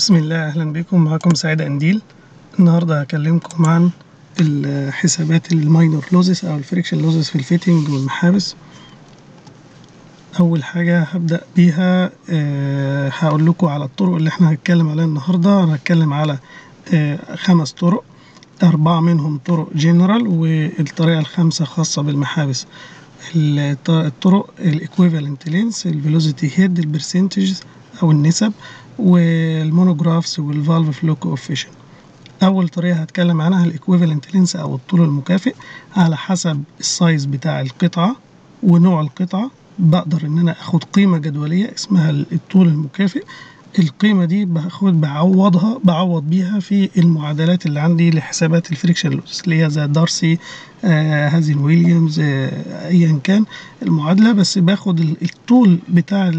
بسم الله، أهلا بكم. معكم سعيد أنديل. النهاردة هكلمكم عن حسابات الماينور لوزز أو الفريكشن لوزز في الفيتنج والمحابس. أول حاجة هبدأ بيها هقول لكم على الطرق اللي احنا هنتكلم عليها النهاردة. هنتكلم على 5 طرق، 4 منهم طرق جنرال والطريقة الخامسة خاصة بالمحابس. الطرق الايكويفالنت لينس، الفيلوسيتي هيد، البرسنتجز أو النسب، والمونوجرافز والفالف فلو كوفيشن. اول طريقه هتكلم عنها الايكويفالنت لينس او الطول المكافئ. على حسب السايز بتاع القطعه ونوع القطعه بقدر ان انا اخد قيمه جدوليه اسمها الطول المكافئ. القيمه دي بعوض بيها في المعادلات اللي عندي لحسابات الفريكشن لوس اللي هي زي دارسي، هازين ويليامز، ايا كان المعادله، بس باخد الطول بتاع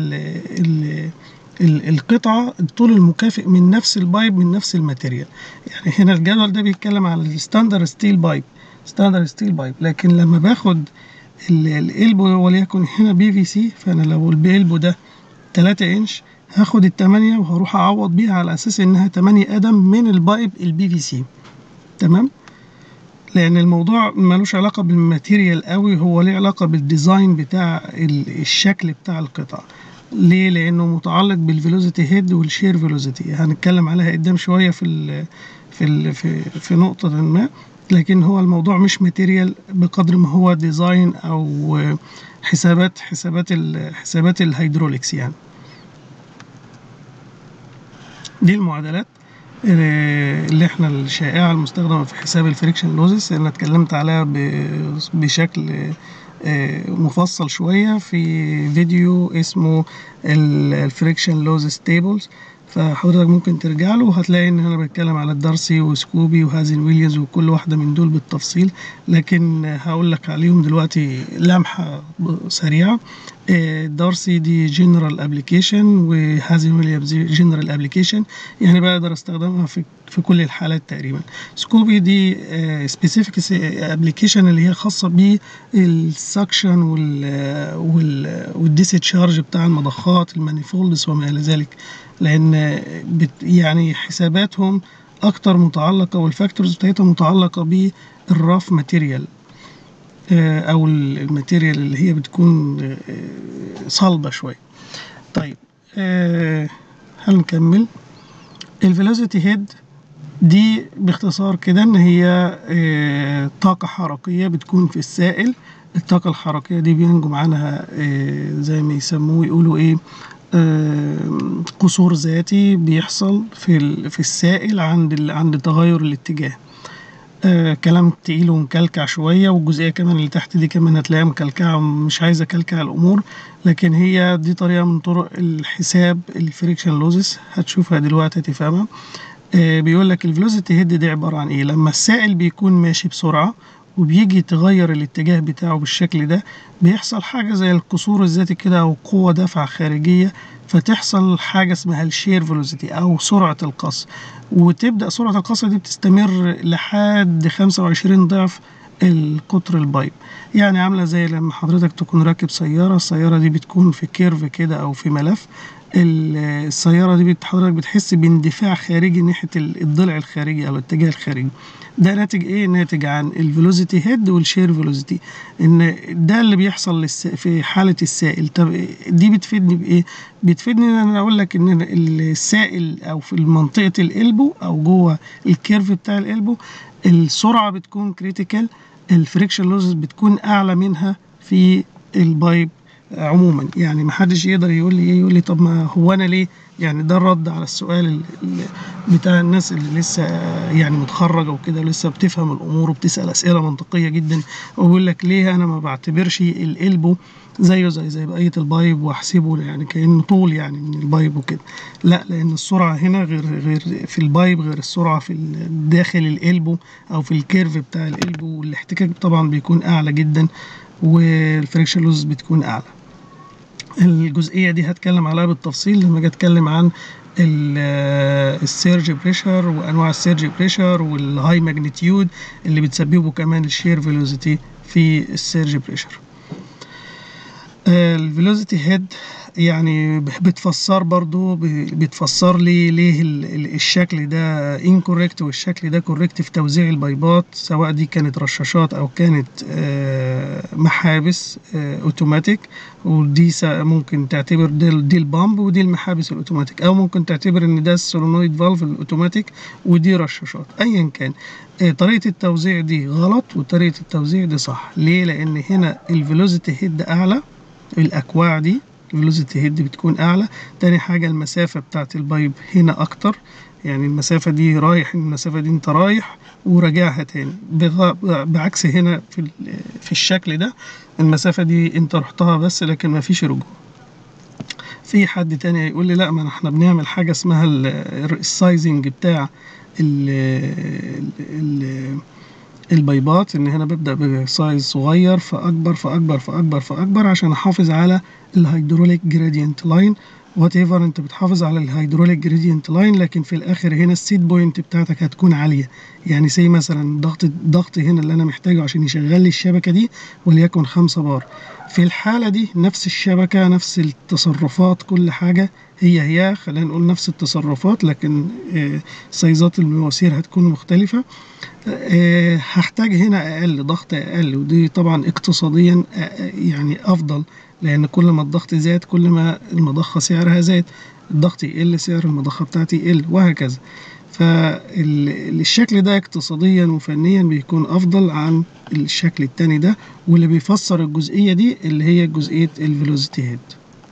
القطعة الطول المكافئ من نفس البايب من نفس الماتيريال. يعني هنا الجدول ده بيتكلم على الستاندرد ستيل بايب، لكن لما باخد القلبو وليكن هنا بي في سي، فانا لو القلبو ده 3 انش هاخد ال8 وهروح اعوض بيها على اساس انها 8 قدم من البايب البي في سي. تمام، لان الموضوع ملوش علاقة بالماتيريال قوي، هو ليه علاقة بالديزاين بتاع الشكل بتاع القطع. ليه؟ لانه متعلق بالفيلوسيتي هيد والشير فيلوسيتي، هنتكلم عليها قدام شويه في نقطه ما، لكن هو الموضوع مش ماتيريال بقدر ما هو ديزاين او حسابات الهيدروليكس. يعني دي المعادلات اللي احنا الشائعه المستخدمه في حساب الفريكشن لوزز اللي اتكلمت عليها بشكل مفصل شوية في فيديو اسمه الفريكشن لوزز تيبلز، فحضرتك ممكن ترجع له وهتلاقي ان انا بتكلم على الدارسي وسكوبي وهازين ويليامز وكل واحدة من دول بالتفصيل، لكن هقول لك عليهم دلوقتي لمحة سريعة. دارسي دي جنرال ابليكيشن وهازين ويليامز جنرال ابليكيشن، يعني بقدر استخدمها في كل الحالات تقريبا. سكوبي دي سبيسيفيك ابليكيشن اللي هي خاصة بالسكشن والديسشارج بتاع المضخات المانيفولدز وما الى ذلك، لان يعني حساباتهم اكتر متعلقة والفاكتورز بتاعتها متعلقة بالراف ماتيريال او الماتيريال اللي هي بتكون صلبة شوية. طيب هنكمل. الفيلوسيتي هيد دي باختصار كده ان هي طاقة حركية بتكون في السائل. الطاقة الحركية دي بينجم عنها زي ما يسموه يقولوا ايه، قصور ذاتي بيحصل في السائل عند تغير الاتجاه. كلام تقيل ومكلكع شوية، والجزئية كمان اللي تحت دي كمان هتلاقيها مكلكعة، مش عايزة أكلكع الأمور، لكن هي دي طريقة من طرق الحساب الفريكشن لوزز، هتشوفها دلوقتي هتفهمها. بيقول لك الفيلوسيتي هيد دي عبارة عن ايه. لما السائل بيكون ماشي بسرعة وبيجي تغير الاتجاه بتاعه بالشكل ده، بيحصل حاجة زي القصور الذاتي كده أو قوة دفع خارجية، فتحصل حاجة اسمها الشير فيلوسيتي أو سرعة القص، وتبدأ سرعة القص دي بتستمر لحد 25 ضعف القطر البايب. يعني عاملة زي لما حضرتك تكون راكب السيارة دي بتكون في كيرف كده أو في ملف. السيارة دي حضرتك بتحس باندفاع خارجي ناحية الضلع الخارجي أو الاتجاه الخارجي. ده ناتج إيه؟ ناتج عن الفيلوسيتي هيد والشير فيلوسيتي، إن ده اللي بيحصل في حالة السائل. طب دي بتفيدني بإيه؟ بتفيدني إن أنا أقول لك إن السائل أو في منطقة القلبو أو جوه الكيرف بتاع القلبو السرعة بتكون كريتيكال، الفريكشن لوزز بتكون أعلى منها في البايب عموما. يعني محدش يقدر يقول لي طب ما هو انا ليه؟ يعني ده الرد على السؤال بتاع الناس اللي لسه يعني متخرجه وكده لسه بتفهم الامور وبتسال اسئله منطقيه جدا، وبيقول لك ليه انا ما بعتبرش القلبو زيه زي بقيه البايب واحسبه يعني كانه طول يعني من البايب وكده. لا، لان السرعه هنا غير في البايب، غير السرعه في داخل القلبو او في الكيرف بتاع القلبو، والاحتكاك طبعا بيكون اعلى جدا والفريكشن لوز بتكون اعلى. الجزئية دي هتكلم عليها بالتفصيل لما اجي اتكلم عن السيرج بريشر وانواع السيرج بريشر والهاي ماجنتيود اللي بتسببه كمان الشير فيلوسيتي في السيرج بريشر. الفيلوسيتي هيد يعني بتفسر برضو بتفسر لي ليه الشكل ده incorrect والشكل ده correct في توزيع البايبات، سواء دي كانت رشاشات او كانت محابس اوتوماتيك. ودي ممكن تعتبر دي البامب ودي المحابس الاوتوماتيك، او ممكن تعتبر ان ده السولونويد فالف الاوتوماتيك ودي رشاشات. ايا كان طريقة التوزيع دي غلط وطريقة التوزيع دي صح. ليه؟ لان هنا الفيلوسيتي هيد اعلى، الاكواع دي الفيلوسيتي هيد بتكون اعلى. تاني حاجة المسافة بتاعت البايب هنا اكتر، يعني المسافة دي رايح، المسافة دي انت رايح وراجعها تاني، بعكس هنا في الشكل ده المسافة دي انت رحتها بس لكن ما فيش رجوع. في حد تاني يقول لي لا، ما احنا بنعمل حاجة اسمها السايزنج بتاع البايبات، ان هنا ببدأ بسايز صغير فاكبر فاكبر فاكبر فاكبر عشان احافظ على الهيدروليك جرادينت لاين. وات ايفر انت بتحافظ على الهيدروليك جرادينت لاين، لكن في الاخر هنا السيت بوينت بتاعتك هتكون عاليه. يعني زي مثلا ضغط هنا اللي انا محتاجه عشان يشغل لي الشبكه دي وليكن 5 بار. في الحاله دي نفس الشبكه نفس التصرفات كل حاجه هي خلينا نقول نفس التصرفات، لكن سايزات المواسير هتكون مختلفه. هحتاج هنا اقل ضغط اقل، ودي طبعا اقتصاديا يعني افضل، لان كل ما الضغط زاد كل ما المضخه سعرها زاد، الضغط يقل سعر المضخه بتاعتي يقل وهكذا. فالشكل ده اقتصاديا وفنيا بيكون افضل عن الشكل التاني ده، واللي بيفسر الجزئيه دي اللي هي جزئيه الفيلوسيتي هيد.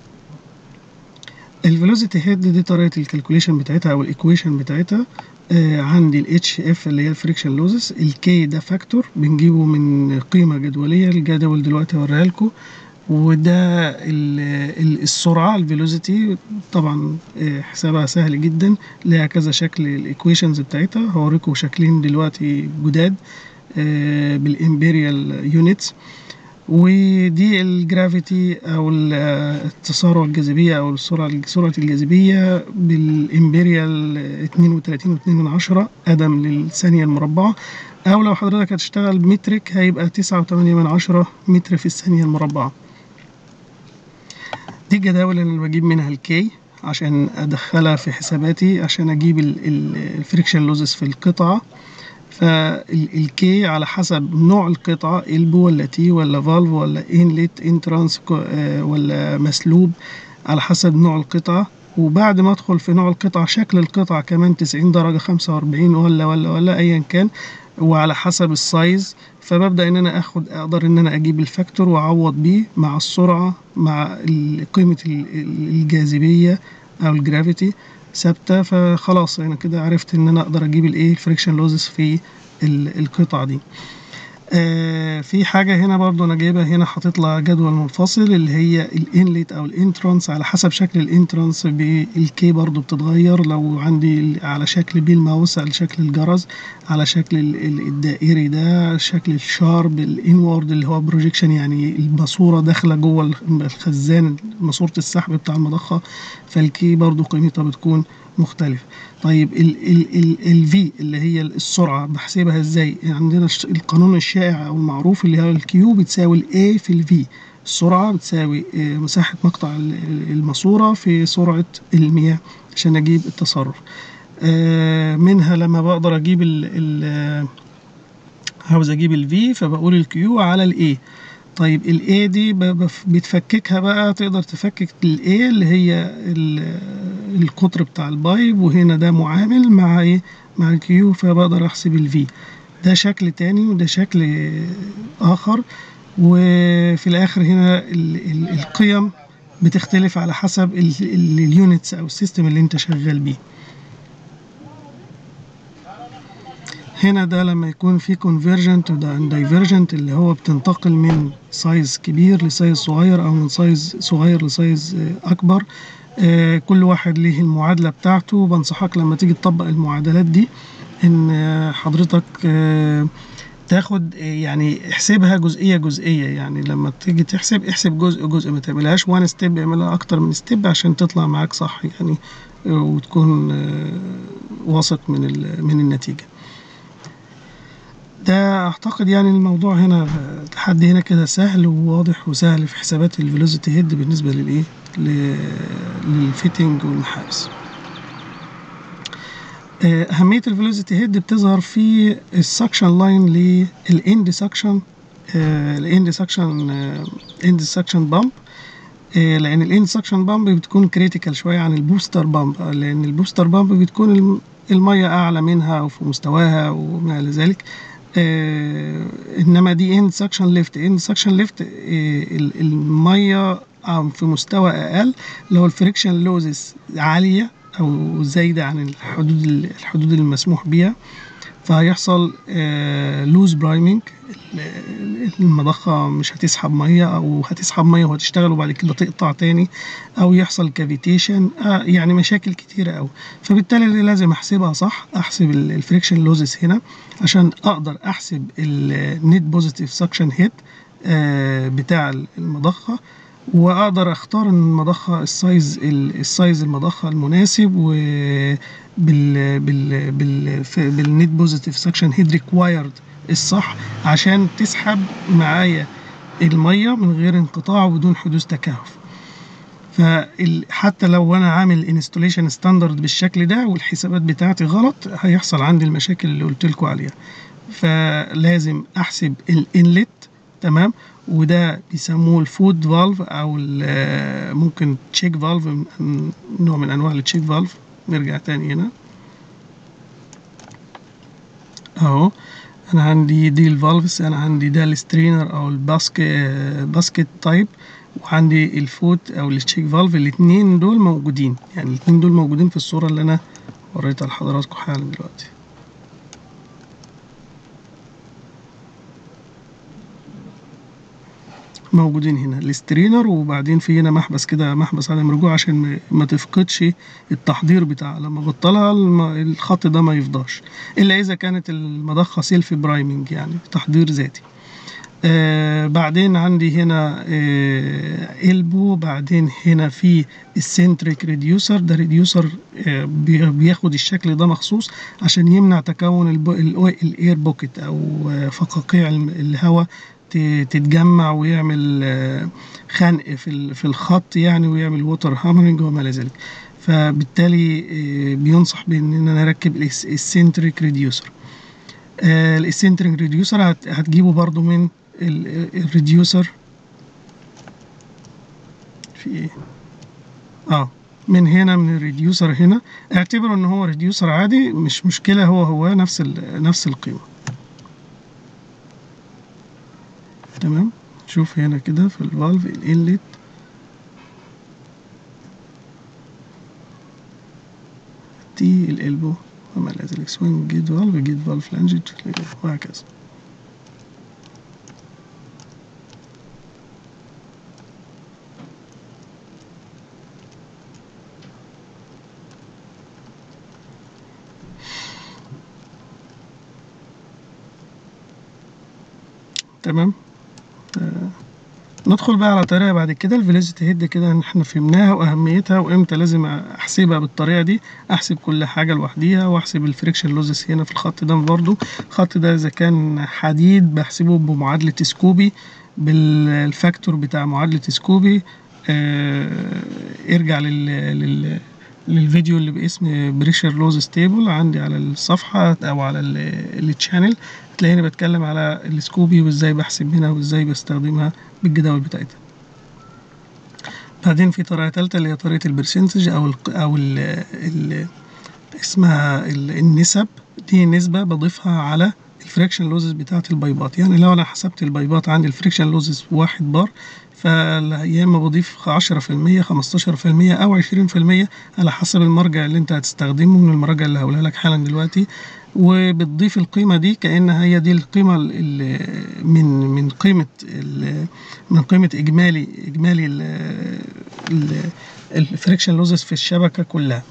الفيلوسيتي هيد دي طريقه الكالكوليشن بتاعتها او الايكويشن بتاعتها. عندي الاتش اف اللي هي الفريكشن لوزز، الكي ده فاكتور بنجيبه من قيمه جدوليه، الجدول دلوقتي هوريها لكم. وده السرعه الفيلوسيتي طبعا حسابها سهل جدا، ليها كذا شكل الايكويشنز بتاعتها، هوريكم شكلين دلوقتي جداد بالامبيريال يونتس. ودي الجرافيتي او التسارع الجاذبيه او سرعه الجاذبيه بالامبيريال 32.2 قدم للثانيه المربعه، او لو حضرتك هتشتغل بمترك هيبقى 9.8 متر في الثانيه المربعه. دي الجداول اللي بجيب منها الكي عشان ادخلها في حساباتي عشان اجيب الفريكشن لوزز في القطعه. فالكي على حسب نوع القطعة، البو ولا تي ولا فالف ولا انلت انترانس ولا مسلوب، على حسب نوع القطعة. وبعد ما ادخل في نوع القطعة شكل القطعة كمان 90 درجة 45 ولا ايا كان، وعلى حسب السايز. فببدأ ان انا اقدر ان انا اجيب الفاكتور واعوض بيه مع السرعة مع قيمة الجاذبية او الجرافيتي ثابته. فخلاص انا كده عرفت ان انا اقدر اجيب الايه الفريكشن لوزز في القطعه دي. في حاجه هنا برضو انا جايبها هنا، حاطط لها جدول منفصل اللي هي الانليت او الانترانس. على حسب شكل الانترانس بالكي برضو بتتغير، لو عندي على شكل بيل ماوس على شكل الجرس، على شكل الدائري ده، شكل الشارب الانورد اللي هو بروجيكشن، يعني الماسوره داخله جوه الخزان ماسوره السحب بتاع المضخه، فالكي برضو قيمتها بتكون مختلف. طيب الفي اللي هي السرعه بحسبها ازاي؟ عندنا القانون الشائع او المعروف اللي هو الكيو بتساوي الاي في الفي. السرعه بتساوي مساحه مقطع الماسوره في سرعه المياه عشان اجيب التصرف. منها لما بقدر اجيب عاوز اجيب الفي فبقول الكيو على الاي. طيب الاي دي بتفككها بقى، تقدر تفكك الاي اللي هي القطر بتاع البايب، وهنا ده معامل مع ايه مع الكيو، فبقدر احسب الفي. ده شكل تاني وده شكل اخر. وفي الاخر هنا القيم بتختلف على حسب اليونتس او السيستم اللي انت شغال بيه. هنا ده لما يكون في convergent وده divergent اللي هو بتنتقل من سايز كبير لسايز صغير او من سايز صغير لسايز اكبر. كل واحد ليه المعادلة بتاعته. بنصحك لما تيجي تطبق المعادلات دي ان حضرتك تاخد يعني احسبها جزئية جزئية، يعني لما تيجي احسب جزء جزء، ما تعملهاش وان ستيب، اعملها اكتر من ستيب عشان تطلع معاك صح يعني، وتكون واثق من النتيجة. ده اعتقد يعني الموضوع هنا لحد هنا كده سهل وواضح وسهل في حسابات الفيلوسيتي هيد بالنسبة للايه للفيتنج والمحابس. أهمية الفيلوسيتي هيد بتظهر في السكشن لاين للإند سكشن، الإند سكشن بامب، لأن الإند سكشن بامب بتكون كريتيكال شوية عن البوستر بامب، لأن البوستر بامب بتكون المية أعلى منها أو في مستواها وما إلى ذلك. إنما دي إند سكشن ليفت، إند سكشن ليفت المية في مستوى أقل، اللي هو الفريكشن لوزز عالية أو زايدة عن الحدود المسموح بيها، فهيحصل لوز برايمنج، المضخة مش هتسحب مية أو هتسحب مية وهتشتغل وبعد كده تقطع تاني، أو يحصل كافيتيشن، يعني مشاكل كتيرة أوي. فبالتالي لازم أحسبها صح، أحسب الفريكشن لوزز هنا عشان أقدر أحسب النت بوزيتيف سكشن هيد بتاع المضخة، واقدر اختار المضخه السايز المضخه المناسب، و بالنت بوزيتيف سكشن هيد ريكوايرد الصح عشان تسحب معايا الميه من غير انقطاع وبدون حدوث تكهف. فحتى لو انا عامل انستوليشن ستاندرد بالشكل ده والحسابات بتاعتي غلط، هيحصل عندي المشاكل اللي قلت لكم عليها. فلازم احسب الانلت، تمام، وده بيسموه الفود فالف او ممكن تشيك فالف، نوع من انواع التشيك فالف. نرجع تاني هنا اهو، انا عندي دي الفالفز، انا عندي ده السترينر او باسكت تايب، وعندي الفوت او التشيك فالف. الاتنين دول موجودين، يعني الاتنين دول موجودين في الصورة اللي انا وريتها لحضراتكم حالا دلوقتي. موجودين هنا السترينر، وبعدين في هنا محبس كده، محبس عدم رجوع عشان ما تفقدش التحضير بتاعها، لما بطلها الخط ده ما يفضاش الا اذا كانت المضخه سيلف برايمنج، يعني تحضير ذاتي. بعدين عندي هنا إلبو، بعدين هنا في السنتريك ريديوسر، ده ريديوسر بياخد الشكل ده مخصوص عشان يمنع تكون الاير بوكيت او فقاقيع الهواء تتجمع ويعمل خنق في الخط يعني، ويعمل ووتر هامرنج وما الى ذلك. فبالتالي بينصح باننا نركب السنتريك ريديوسر. السنتريك ريديوسر هتجيبه برضو من الريديوسر في ايه من هنا، من الريديوسر هنا. اعتبروا ان هو ريديوسر عادي، مش مشكلة، هو نفس القيمة، تمام. شوف هنا كده في الفالف الانلت تي الالبو وما الى ذلك، سوينج جيت فالف لانجت وهكذا. تمام. ندخل بقى على طريقة بعد كده الفيلوسيتي هيد، كده احنا فهمناها واهميتها وامتى لازم احسبها بالطريقة دي. احسب كل حاجة لوحديها، واحسب الفريكشن لوزس هنا في الخط ده برضو. الخط ده اذا كان حديد بحسبه بمعادلة سكوبي، بالفاكتور بتاع معادلة سكوبي. ارجع للفيديو اللي باسم بريشر لوز ستيبل عندي على الصفحة او على التشانل، تلاقيني بتكلم على السكوبي وازاي بحسب منها وازاي بستخدمها بالجداول بتاعتها. بعدين في طريقة تالتة اللي هي طريقة البرسنتج او اسمها النسب. دي نسبة بضيفها على الفريكشن لوزز بتاعت البايبات. يعني لو انا حسبت البايبات عندي الفريكشن لوزز 1 بار، فيا اما بضيف 10%، 15%، او 20% على حسب المرجع اللي انت هتستخدمه من المراجع اللي هقولها لك حالا دلوقتي. وبتضيف القيمة دي كأنها هي دي القيمة من قيمة إجمالي الفريكشن لوزز في الشبكة كلها.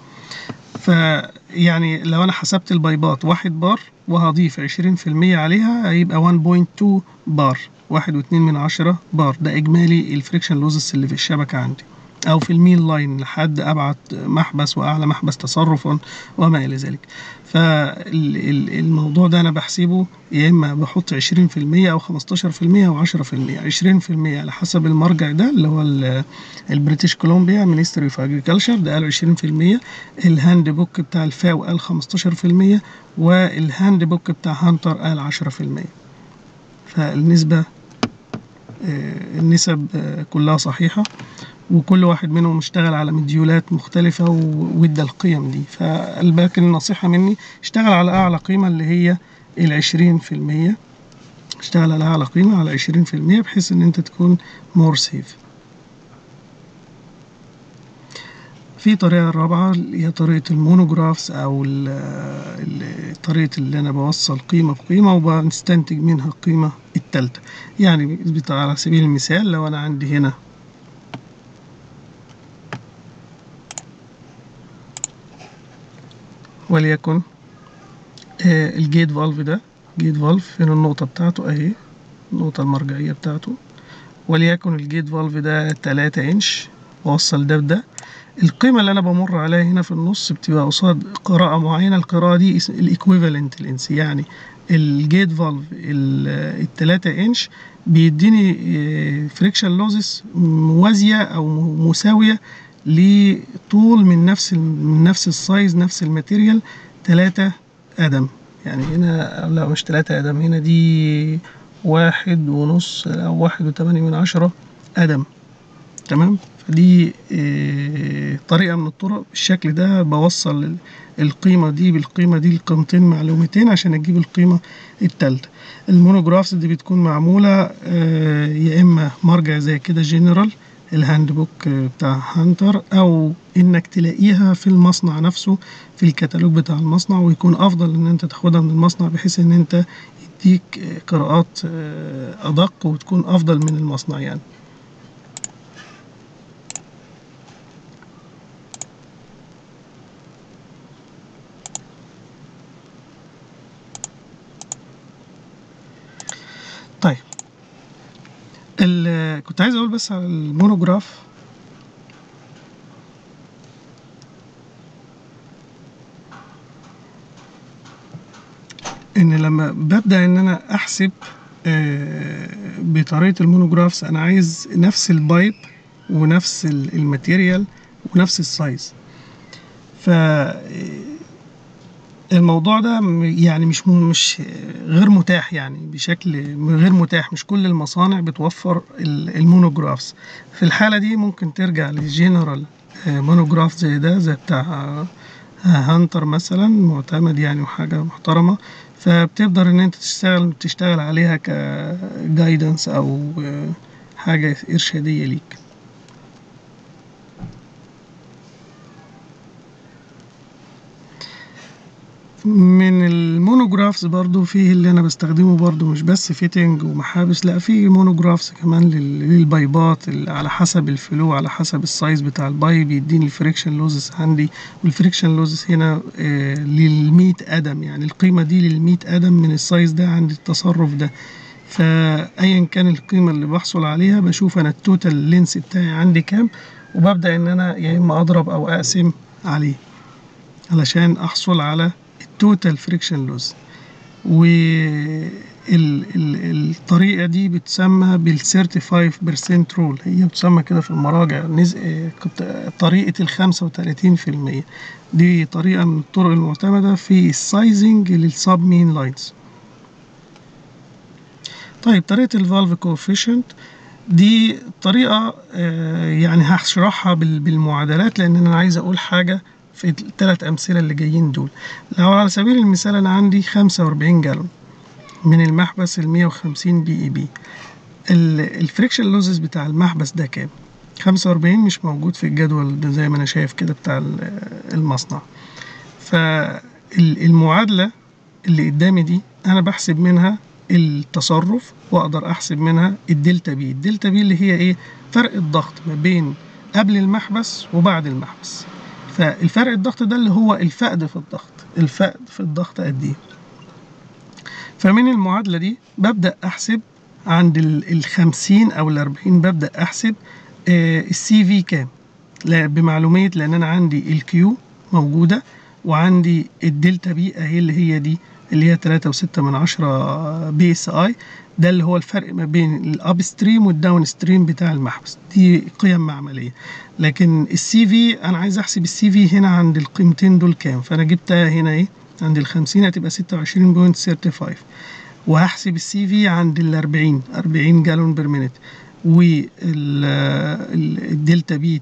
فيعني لو أنا حسبت البايبات 1 بار وهضيف 20% عليها، هيبقى 1.2 بار، 1.2 بار. ده إجمالي الفريكشن لوزز اللي في الشبكة عندي، أو في المين لاين لحد أبعد محبس وأعلى محبس تصرفا وما إلى ذلك. فالموضوع ده أنا بحسبه يا إما بحط 20% أو 15% أو 10%. 20% على حسب المرجع ده اللي هو البريتش كولومبيا مينستري اوف اجريكلتشر، ده قالوا 20%. الهاند بوك بتاع الفاو قال 15%، والهاند بوك بتاع هانتر قال 10%. فالنسبة النسب كلها صحيحة، وكل واحد منهم اشتغل على مديولات مختلفة وادى القيم دي. فالباقي النصيحة مني اشتغل على أعلى قيمة اللي هي 20%. اشتغل على أعلى قيمة على 20% بحيث إن أنت تكون مور سيف. في طريقة رابعة اللي هي طريقة المونوجرافز، أو طريقة اللي أنا بوصل قيمة بقيمة وبنستنتج منها القيمة التالتة. يعني على سبيل المثال لو أنا عندي هنا وليكن الجيت فالف، ده جيت فالف فين النقطة بتاعته أهي، النقطة المرجعية بتاعته، وليكن الجيت فالف ده 3 إنش، وأوصل ده بده. القيمة اللي أنا بمر عليها هنا في النص بتبقى قصاد قراءة معينة. القراءة دي الإيكويفالنت لينس، يعني الجيت فالف ال3 إنش بيديني فريكشن لوزس موازية أو مساوية لطول من نفس السايز، نفس الماتيريال 3 قدم. يعني هنا لا مش 3 قدم، هنا دي 1.5 أو 1.8 قدم. تمام. فدي طريقة من الطرق. بالشكل ده بوصل القيمة دي بالقيمة دي لقيمتين معلومتين عشان أجيب القيمة التالتة. المونوجرافز دي بتكون معمولة يا إما مرجع زي كده جنرال، الهاند بوك بتاع هانتر، أو إنك تلاقيها في المصنع نفسه في الكتالوج بتاع المصنع، ويكون أفضل إن أنت تاخدها من المصنع بحيث إن أنت يديك قراءات أدق وتكون أفضل من المصنع يعني. طيب كنت عايز اقول بس على المونوجراف ان لما ببدأ ان انا احسب بطريقة المونوجرافز انا عايز نفس البايب ونفس الماتيريال ونفس السايز. ف الموضوع ده يعني مش غير متاح، يعني بشكل غير متاح. مش كل المصانع بتوفر المونوجرافز. في الحالة دي ممكن ترجع للجنرال مونوجراف زي ده، زي بتاع هانتر مثلا، معتمد يعني وحاجة محترمة. فبتقدر ان انت تشتغل عليها كجايدنس او حاجة ارشادية ليك. من المونوجرافز برضو فيه اللي انا بستخدمه برضو مش بس فيتنج ومحابس، لا في مونوجرافز كمان للبايبات على حسب الفلو، على حسب السايز بتاع البايب يديني الفريكشن لوزس عندي. والفريكشن لوزس هنا لل100 قدم، يعني القيمة دي لل100 قدم من السايز ده عند التصرف ده. فايا كان القيمة اللي بحصل عليها بشوف انا التوتال لينس بتاعي عندي كام، وببدأ ان انا يا اما اضرب او اقسم عليه علشان احصل على التوتال فريكشن لوز. والطريقة دي بتسمى بال35% رول، هي بتسمى كده في المراجع طريقة 35%. دي طريقة من الطرق المعتمدة في السايزنج للسب مين لاينز. طيب طريقة الفالف كوفيشنت دي طريقة يعني هشرحها بالمعادلات، لأن أنا عايز أقول حاجة في الثلاث أمثلة اللي جايين دول. لو على سبيل المثال أنا عندي 45 جالون من المحبس 150 بي اي بي، الفريكشن لوزز بتاع المحبس ده كام؟ 45 مش موجود في الجدول ده زي ما أنا شايف كده بتاع المصنع. فالمعادلة اللي قدامي دي أنا بحسب منها التصرف، وأقدر أحسب منها الدلتا بي. الدلتا بي اللي هي إيه؟ فرق الضغط ما بين قبل المحبس وبعد المحبس. فالفرق الضغط ده اللي هو الفقد في الضغط، الفقد في الضغط قد ايه. فمن المعادلة دي ببدأ أحسب عند 50 أو 40 ببدأ أحسب السي في كام. بمعلومية، لأن أنا عندي الكيو موجودة وعندي الدلتا بي أهي اللي هي دي اللي هي 3.6 بي اس اي. ده اللي هو الفرق ما بين الاب ستريم والداون ستريم بتاع المحبس، دي قيم معملية. لكن السي في أنا عايز أحسب السي في هنا عند القيمتين دول كام، فأنا جبتها هنا إيه عند ال50 هتبقى 26.35، وهحسب السي في عند ال40 جالون بير مينت، والدلتا بي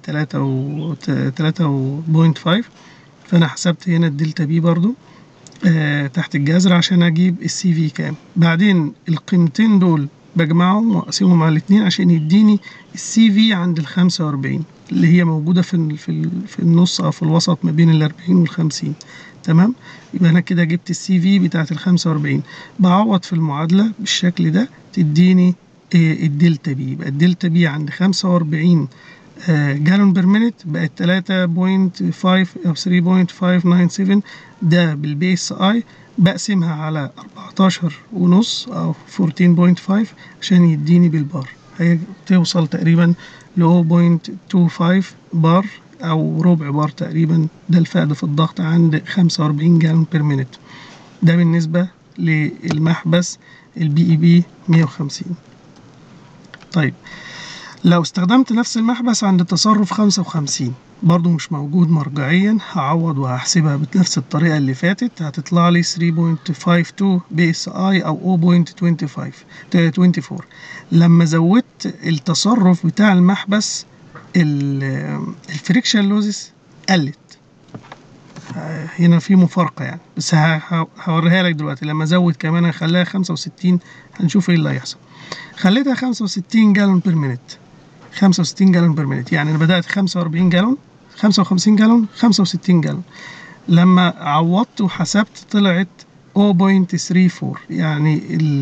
3.5. فأنا حسبت هنا الدلتا بي برضو تحت الجذر عشان أجيب السي في كام. بعدين القيمتين دول بجمعهم وأقسمهم على الاتنين عشان يديني السي في عند ال45 اللي هي موجودة في النص أو في الوسط ما بين ال40 وال50. تمام، يبقى أنا كده جبت السي في بتاعت ال45. بعوض في المعادلة بالشكل ده تديني الدلتا بي. يبقى الدلتا بي عند 45 جالون بير مينت بقت 3.5 أو 3.597. ده بالبي اس اي بقسمها على 14.5 أو 14.5 عشان يديني بالبار، هي توصل تقريبا ل 0.25 بار أو ربع بار تقريبا. ده الفقد في الضغط عند 45 جالون بير مينت. ده بالنسبة للمحبس البي اي بي 150. طيب لو استخدمت نفس المحبس عند التصرف 55 برضو مش موجود مرجعيا، هعوض وهحسبها بنفس الطريقة اللي فاتت، هتطلع لي 3.52 بي اس اي او 0.24. لما زودت التصرف بتاع المحبس الفريكشن لوزس قلت. هنا في مفارقة يعني، بس هوريها لك دلوقتي. لما ازود كمان هخليها 65 هنشوف ايه اللي هيحصل. خليتها 65 جالون بير مينت، 65 جالون بير مينت، يعني انا بدأت 45 جالون 55 جالون 65 جالون. لما عوضت وحسبت طلعت 0.34، يعني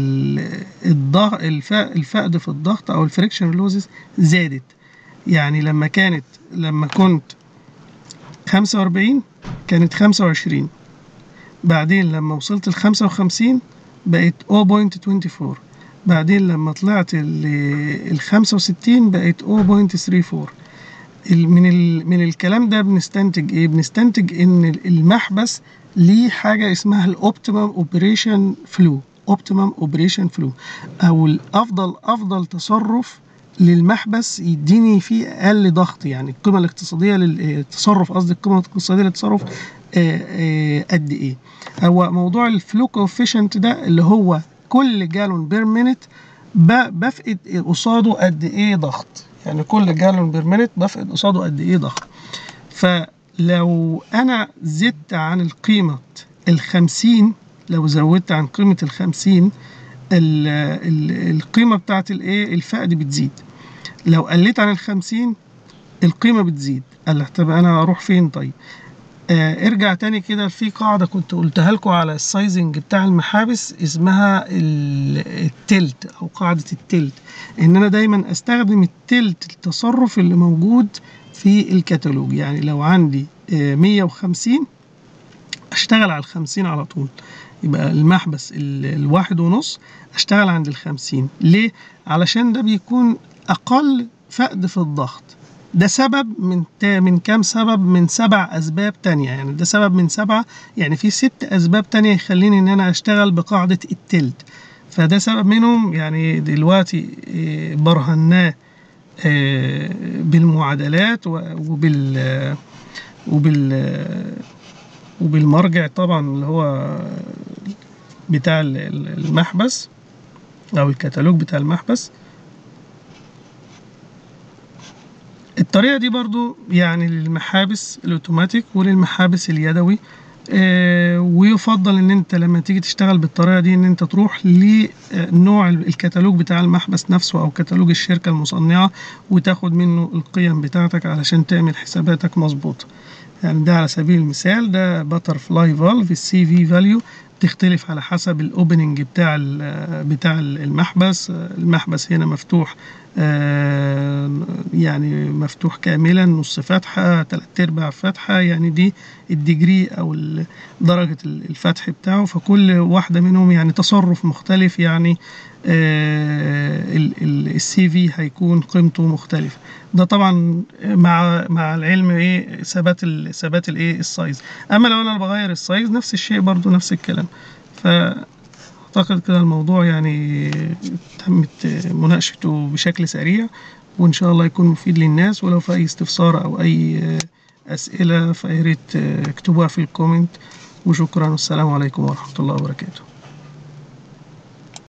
الفقد في الضغط او الفريكشن لوزز زادت. يعني لما كنت 45 كانت 25، بعدين لما وصلت ال55 بقت 0.24، بعدين لما طلعت ال65 بقت 0.34. من الكلام ده بنستنتج ايه؟ بنستنتج ان المحبس ليه حاجة اسمها الاوبتيمم اوبريشن فلو، اوبتيمم اوبريشن فلو، او افضل تصرف للمحبس يديني فيه اقل ضغط. يعني القيمة الاقتصادية للتصرف، قصدي القيمة الاقتصادية للتصرف قد ايه. هو موضوع الفلو كوفيشنت ده اللي هو كل جالون بير مينت بفقد قصاده قد ايه ضغط، يعني كل جالون بير مينت بفقد قصاده قد ايه ضغط. فلو انا زدت عن القيمة ال50، لو زودت عن قيمة ال50 القيمة بتاعت الايه الفقد بتزيد. لو قلت عن ال50 القيمة بتزيد. قال طب انا اروح فين؟ طيب ارجع تاني كده، في قاعدة كنت قلتها لكم على السايزنج بتاع المحابس اسمها التلت او قاعدة التلت، ان انا دايما استخدم التلت التصرف اللي موجود في الكتالوج. يعني لو عندي 150 اشتغل على ال50 على طول، يبقى المحبس ال1.5 اشتغل عند ال50. ليه؟ علشان ده بيكون اقل فقد في الضغط. ده سبب من كام سبب؟ من 7 أسباب تانية. يعني ده سبب من 7، يعني في 6 أسباب تانية يخليني إن أنا أشتغل بقاعدة التلت. فده سبب منهم، يعني دلوقتي برهناه بالمعادلات وبالمرجع طبعا اللي هو بتاع المحبس أو الكتالوج بتاع المحبس. الطريقة دي برضو يعني للمحابس الاوتوماتيك وللمحابس اليدوي. ويفضل ان انت لما تيجي تشتغل بالطريقة دي ان انت تروح لنوع الكتالوج بتاع المحبس نفسه او كتالوج الشركة المصنعة وتاخد منه القيم بتاعتك علشان تعمل حساباتك مظبوطة. يعني ده على سبيل المثال ده باترفلاي فالف، السي في فاليو تختلف على حسب الاوبننج بتاع المحبس. المحبس هنا مفتوح يعني مفتوح كاملا، نص فتحة، 3/4 فتحة، يعني دي الديجري أو درجة الفتح بتاعه. فكل واحدة منهم يعني تصرف مختلف، يعني السي في هيكون قيمته مختلفة. ده طبعا مع العلم ايه ثبات الايه السايز. اما لو انا بغير السايز نفس الشيء برضو نفس الكلام. فاعتقد كده الموضوع يعني تمت مناقشته بشكل سريع، وان شاء الله يكون مفيد للناس. ولو في اي استفسار او اي اسئلة فياريت اكتبوها في الكومنت. وشكرا، والسلام عليكم ورحمة الله وبركاته.